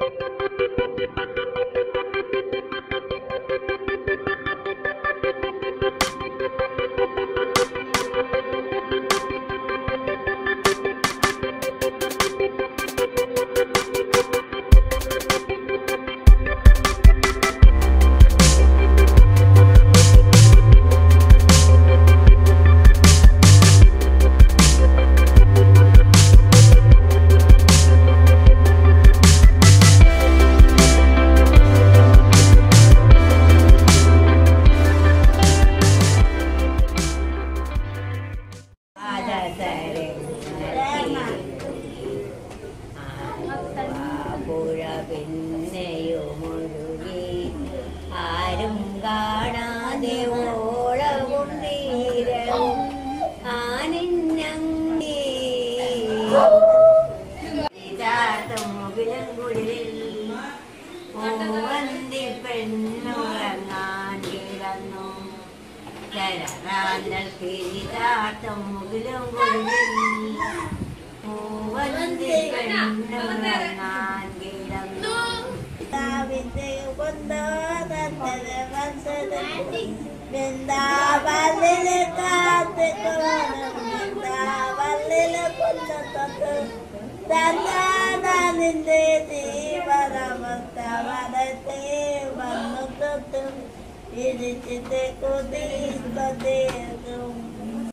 ആരും കാണാതെ ഓളവും നീരവും മുകിലും കുളിരിൽ പൂവന്തി പെണ്ണുറങ്ങാൻ കിടന്നു ചരാന്തൽ കിരീടാട്ടം മുകിലും കുളിരിൽ പൂവന്തി പെണ്ണുറങ്ങാൻ കിടന്നു വൃന്ദാവല്ലിലെ കാത്ത് വൃന്ദാവല്ലിലെ നിന്റെ ജീവനമസ്ത വനത്തെ വന്നു തൊട്ടും ഇരിച്ചിട്ട് കൊതിക്കും